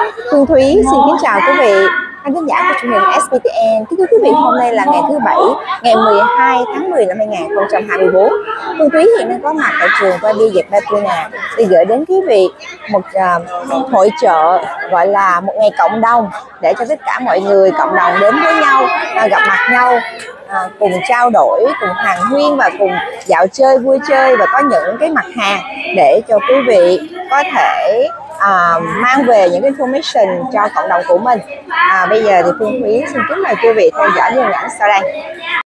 Phương Thúy xin kính chào quý vị khán thính giả của truyền hình SBTN. Kính thưa quý vị, hôm nay là ngày thứ Bảy, ngày 12 tháng 10 năm 2024. Phương Thúy hiện đang có mặt tại trường Wadi Dẹp Batuna để gửi đến quý vị một hội chợ gọi là một ngày cộng đồng, để cho tất cả mọi người cộng đồng đến với nhau, gặp mặt nhau, cùng trao đổi, cùng hàn huyên và cùng dạo chơi, vui chơi, và có những cái mặt hàng để cho quý vị có thể mang về những cái information cho cộng đồng của mình. Bây giờ thì Phương Thúy xin kính mời quý vị theo dõi những hình ảnh sau đây.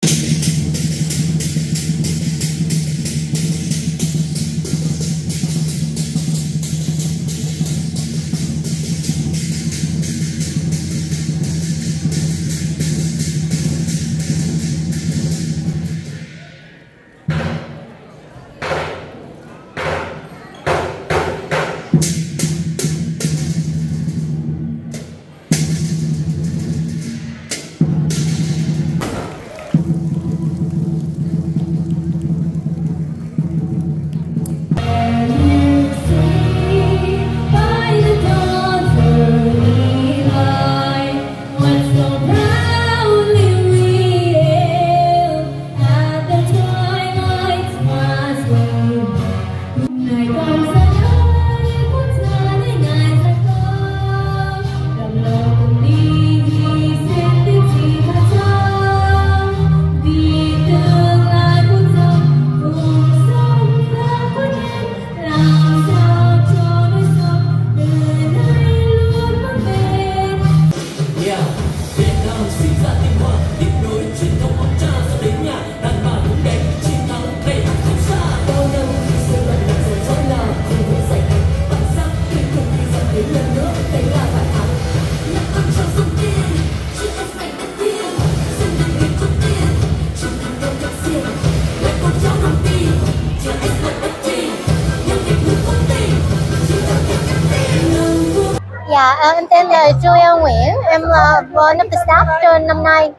Dạ, em tên là Julia Nguyễn, em là one of the staff trên năm nay.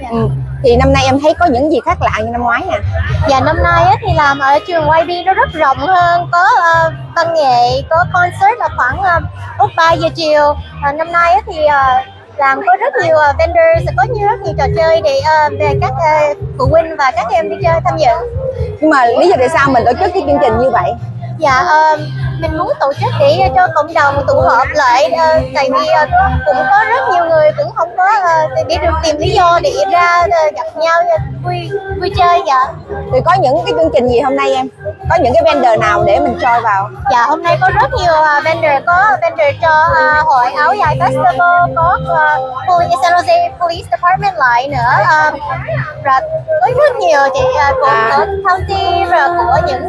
Thì năm nay em thấy có những gì khác lạ như năm ngoái nè? Dạ, năm nay thì làm ở trường YB nó rất rộng hơn, có văn nghệ, có concert là khoảng lúc 3 giờ chiều. Năm nay thì làm có rất nhiều vendors, có rất nhiều trò chơi để về các phụ huynh và các em đi chơi tham dự. Nhưng mà lý do tại sao mình tổ chức cái chương trình như vậy? Dạ, mình muốn tổ chức để cho cộng đồng tụ họp lại, tại vì cũng có rất nhiều người cũng không có để được tìm lý do để ra gặp nhau vui chơi. Dạ. Thì có những cái chương trình gì hôm nay em? Có những cái vendor nào để mình choi vào? Dạ, hôm nay có rất nhiều vendor, có vendor cho hội áo dài festival, có San Jose Police Department lại nữa, và có rất nhiều chị cũng có county và của những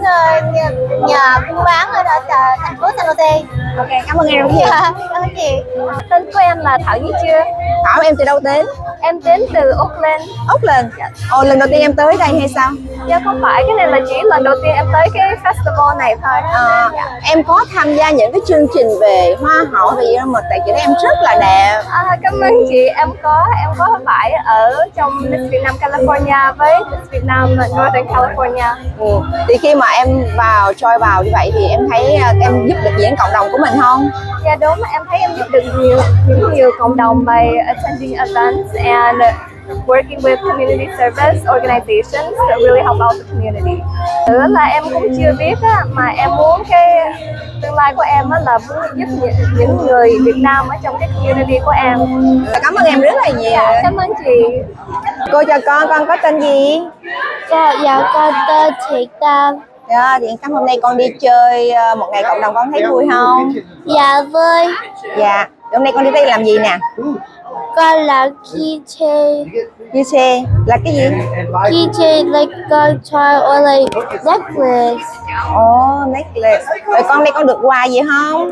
nhà buôn bán ở thành phố San Jose. Ok, cảm ơn em rất nhiều. Cảm ơn chị. Tên của em là Thảo Duy Chưa. Thảo, em từ đâu đến? Em đến từ Auckland. Auckland? Ồ, lần đầu tiên em tới đây hay sao? Dạ không phải, cái này là chỉ lần đầu tiên em tới cái festival này thôi. Em có tham gia những cái chương trình về hoa hậu và gì đâu mà tại chị thấy em rất là đẹp. Cảm ơn chị, em có phải ở trong Miss Vietnam California với Miss Vietnam Northern California. Thì khi mà em choi vào như vậy thì em thấy em giúp được gì đến cộng đồng của mình không? Dạ đúng, em thấy em giúp được nhiều cộng đồng by attending events and working with community service organizations that really help out the community. Thứ là em cũng chưa biết mà em muốn cái tương lai của em là muốn giúp những người Việt Nam ở trong cái community của em. Cảm ơn em rất là nhiều. Dạ, cảm ơn chị. Cô chào con có tên gì? Dạ con tên Thị Tam. Dạ, thì hôm nay con đi chơi một ngày cộng đồng, con thấy vui không? Dạ vui. Dạ, hôm nay con đi đây làm gì nè? Con là keychain. Keychain là cái gì? Keychain like con try or like necklace. Oh, necklace. Rồi con đây con được quà gì không?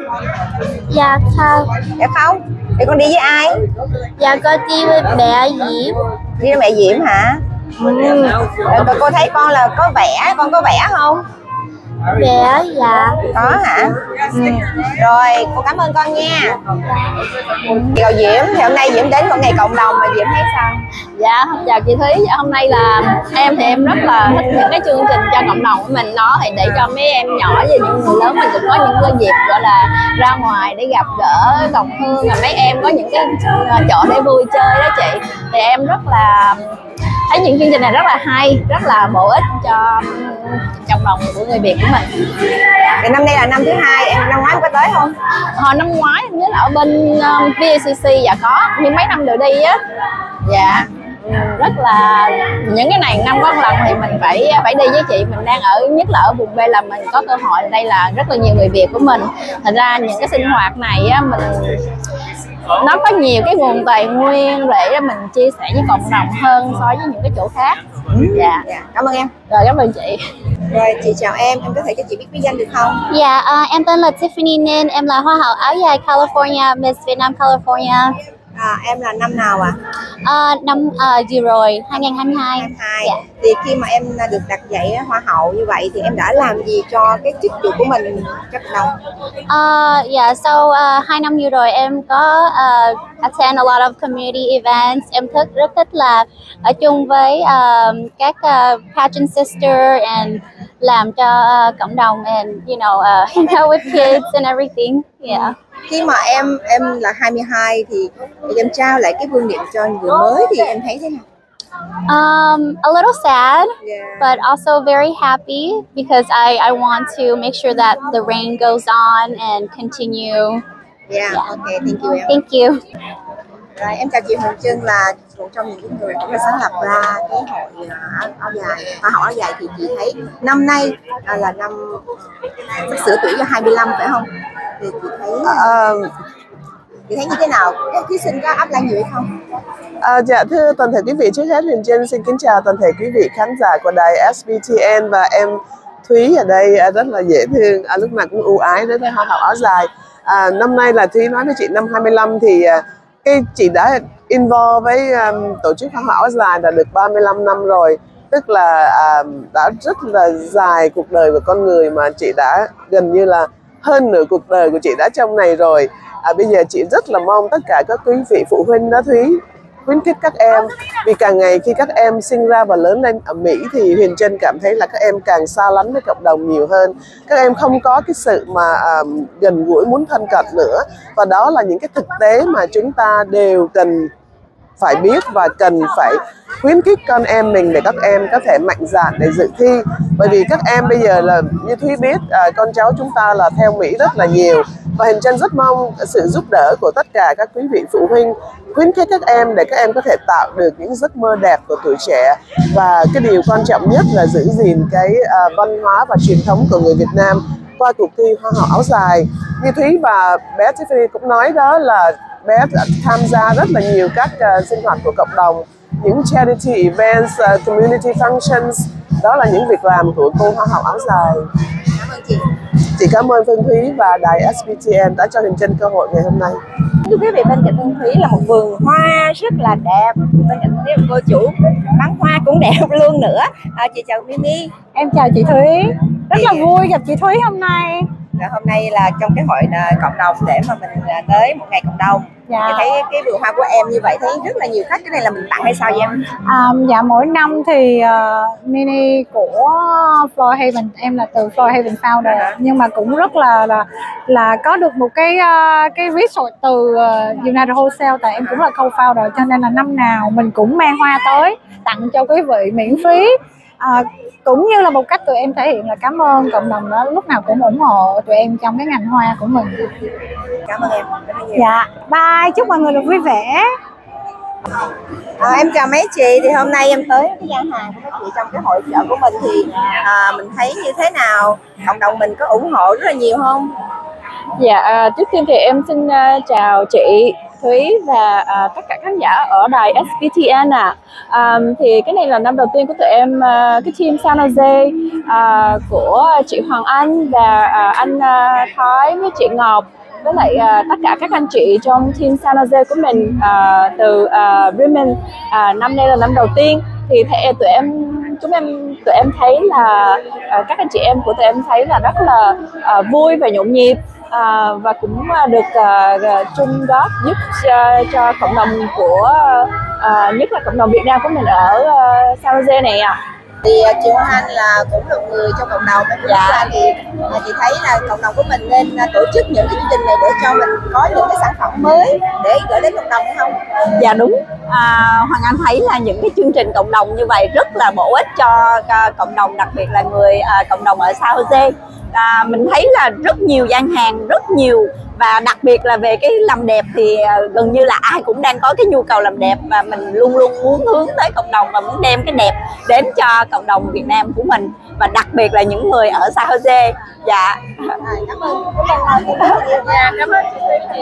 Dạ không. Dạ không? Thì con đi với ai? Dạ con đi với mẹ Diễm. Đi với mẹ Diễm hả? Rồi cô thấy con là có vẽ, con có vẽ không? Dạ. Có hả? Rồi, cô cảm ơn con nha. Rồi Diễm, thì hôm nay Diễm đến một ngày cộng đồng mà Diễm thấy sao? Dạ, chào chị Thúy. Dạ, hôm nay là em rất là thích những cái chương trình cho cộng đồng của mình đó, thì để cho mấy em nhỏ và những người lớn mình cũng có những cái dịp gọi là ra ngoài để gặp gỡ đồng hương, và mấy em có những cái chỗ để vui chơi đó chị. Thì em rất là thấy những chương trình này rất là hay, rất là bổ ích cho cộng đồng của người Việt của mình. Thì năm nay là năm thứ hai, em năm ngoái em có tới không? Hồi năm ngoái em nhớ là ở bên VCC dạ có, nhưng mấy năm rồi đi á. Dạ. Rất là những cái này năm có một lần thì mình phải đi với chị. Mình đang ở, nhất là ở vùng B, là mình có cơ hội, đây là rất là nhiều người Việt của mình. Thành ra những cái sinh hoạt này á, nó có nhiều cái nguồn tài nguyên để mình chia sẻ với cộng đồng hơn so với những cái chỗ khác. Dạ. Cảm ơn em. Rồi, cảm ơn chị. Rồi, chị chào em có thể cho chị biết danh được không? Dạ, em tên là Tiffany Ninh, em là Hoa hậu áo dài California, Miss Vietnam California. Em là năm nào ạ? Năm vừa rồi, 2022. Dạ. Thì khi mà em được đặt dạy Hoa hậu như vậy thì em đã làm gì cho cái chức vụ của mình cho cộng đồng? Dạ, sau 2 năm vừa rồi em có attend a lot of community events. Em rất thích là ở chung với các pageant sister and làm cho cộng đồng, and you know hang out with kids and everything. Yeah. Khi mà em là 22 thì em trao lại cái vương miện cho người mới thì em thấy thế nào? A little sad, but also very happy because I want to make sure that the reign goes on and continue. Okay, thank you em. Thank you. Rồi, em chào chị Hồng Trân, là một trong những người cũng là sáng lập ra cái hội áo dài, Hoa hậu áo dài. Thì chị thấy năm nay là năm sắp sửa tuổi cho 25 phải không? Thì chị thấy như thế nào? Các thí sinh có áp lực nhiều hay không? Dạ thưa toàn thể quý vị, trước hết Huyền Trân xin kính chào toàn thể quý vị khán giả của đài SBTN, và em Thúy ở đây rất là dễ thương, lúc nào cũng ưu ái đối với Hoa hậu áo dài. Năm nay là Thúy nói với chị năm 25 thì chị đã involve với tổ chức Hoa hậu áo dài đã được 35 năm rồi, tức là đã rất là dài cuộc đời của con người, mà chị đã gần như là hơn nửa cuộc đời của chị đã trong này rồi. Bây giờ chị rất là mong tất cả các quý vị phụ huynh đó Thúy khuyến khích các em, vì càng ngày khi các em sinh ra và lớn lên ở Mỹ thì Huyền Trân cảm thấy là các em càng xa lánh với cộng đồng nhiều hơn. Các em không có cái sự mà gần gũi muốn thân cận nữa, và đó là những cái thực tế mà chúng ta đều cần phải biết và cần phải khuyến khích con em mình để các em có thể mạnh dạn để dự thi. Bởi vì các em bây giờ là như Thúy biết, con cháu chúng ta là theo Mỹ rất là nhiều, và Huyền Trân rất mong sự giúp đỡ của tất cả các quý vị phụ huynh khuyến khích các em để các em có thể tạo được những giấc mơ đẹp của tuổi trẻ. Và cái điều quan trọng nhất là giữ gìn cái văn hóa và truyền thống của người Việt Nam qua cuộc thi Hoa hậu áo dài. Như Thúy và bé Tiffany cũng nói đó, là bé đã tham gia rất là nhiều các sinh hoạt của cộng đồng, những charity events, community functions. Đó là những việc làm của cô Hoa hậu áo dài. Cảm ơn chị. Chị cảm ơn Phương Thúy và đài SBTN đã cho Huyền Trân cơ hội ngày hôm nay. Thưa quý vị, bên cạnh Phương Thúy là một vườn hoa rất là đẹp. Bên cạnh Phương Thúy là cô chủ bán hoa cũng đẹp luôn nữa. Chị chào Mimi. Em chào chị Thúy. Rất là vui gặp chị Thúy hôm nay. Hôm nay là trong cái hội cộng đồng để mà mình tới một ngày cộng đồng. Thì thấy cái vườn hoa của em như vậy thấy rất là nhiều khách. Cái này là mình tặng hay sao vậy em? Dạ mỗi năm thì mini của Flower Haven, em là từ Flower Haven founder, nhưng mà cũng rất là có được một cái resort từ United Wholesale, tại em cũng là co-founder, cho nên là năm nào mình cũng mang hoa tới tặng cho quý vị miễn phí. Cũng như là một cách tụi em thể hiện là cảm ơn cộng đồng đó lúc nào cũng ủng hộ tụi em trong cái ngành hoa của mình. Cảm ơn em. Dạ, bye, chúc mọi người được vui vẻ. Em chào mấy chị, thì hôm nay em tới cái gian hàng của mấy chị trong cái hội chợ của mình thì mình thấy như thế nào? Cộng đồng mình có ủng hộ rất là nhiều không? Dạ, trước tiên thì em xin chào chị Thúy và tất cả khán giả ở đài SBTN thì cái này là năm đầu tiên của tụi em, cái team San Jose của chị Hoàng Anh và anh Thái với chị Ngọc, với lại tất cả các anh chị trong team San Jose của mình từ Bremen. Năm nay là năm đầu tiên thì chúng em tụi em thấy là các anh chị em của tụi em thấy là rất là vui và nhộn nhịp, và cũng được chung góp giúp cho cộng đồng của nhất là cộng đồng Việt Nam của mình ở San Jose này ạ. Thì chị Hoa Anh là cũng là người trong cộng đồng, dạ. Thì chị thấy là cộng đồng của mình nên tổ chức những cái chương trình này để cho mình có những cái sản phẩm mới để gửi đến cộng đồng hay không? Dạ đúng. Hoàng Anh thấy là những cái chương trình cộng đồng như vậy rất là bổ ích cho cộng đồng, đặc biệt là người cộng đồng ở San Jose. Mình thấy là rất nhiều gian hàng, rất nhiều, và đặc biệt là về cái làm đẹp thì gần như là ai cũng đang có cái nhu cầu làm đẹp, và mình luôn luôn muốn hướng tới cộng đồng và muốn đem cái đẹp đến cho cộng đồng Việt Nam của mình, và đặc biệt là những người ở San Jose. Dạ. Cảm ơn. Dạ, cảm ơn chị.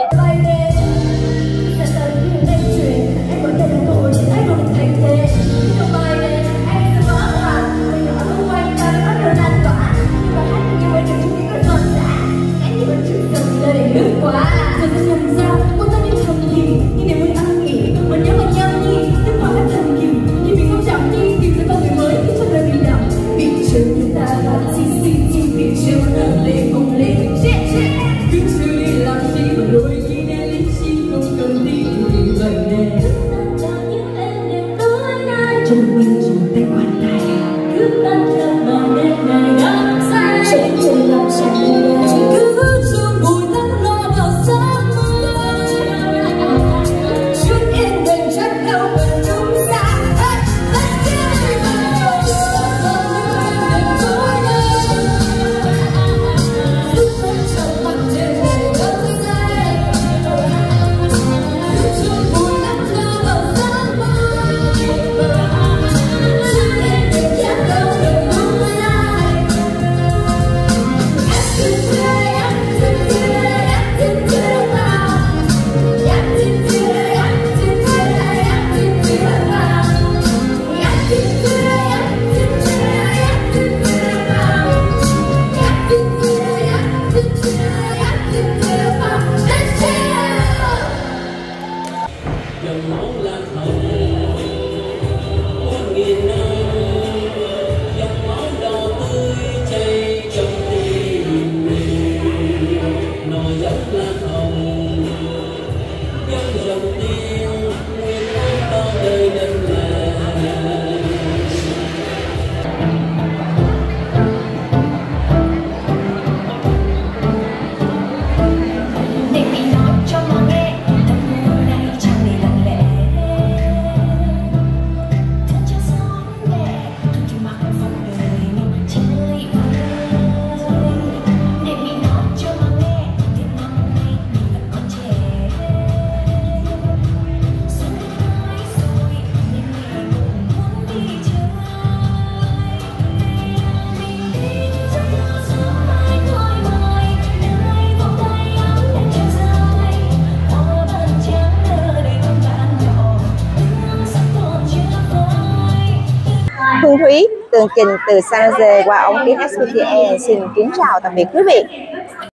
Phương Thúy, tường trình từ San Jose qua ống kính SBTN xin kính chào tạm biệt quý vị.